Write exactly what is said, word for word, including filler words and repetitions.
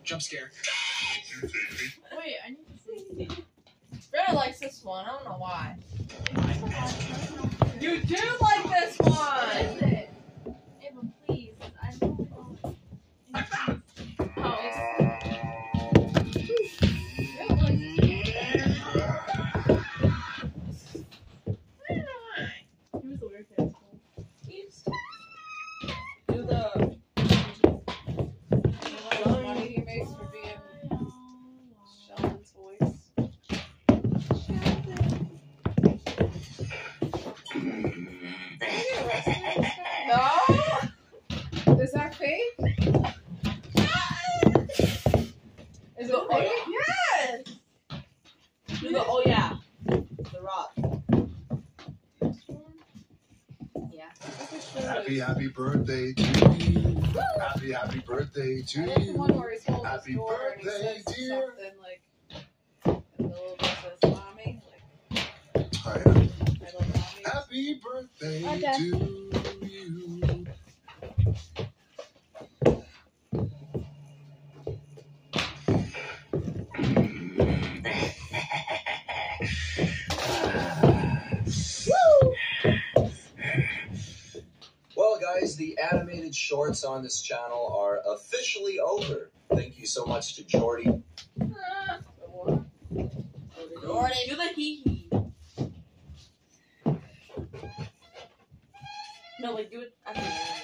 Jump scare. Wait, I need to see. Greta likes this one. I don't know why. You do like this one. What is it? Ava, please. I don't know. Oh, it's. Greta likes it. I don't know why. He was a weird kid. He's. Do the. How much money he makes for being Sheldon's voice. No? Is that fake? Is it fake? Yes! Do the, oh yeah. The Rock. Yeah. Happy, happy birthday to you. Happy, happy birthday to I like the you. one where he's holding Happy his door and he birthday, says dear. something like, and the little girl says, Mommy. Like, Oh, yeah. I love Mommy. Happy birthday Okay. to you. Well, guys, the animated shorts on this channel are officially over. Thank you so much to Jordy. Ah, the what? Jordy, do the hee hee. No, like, do it at the end.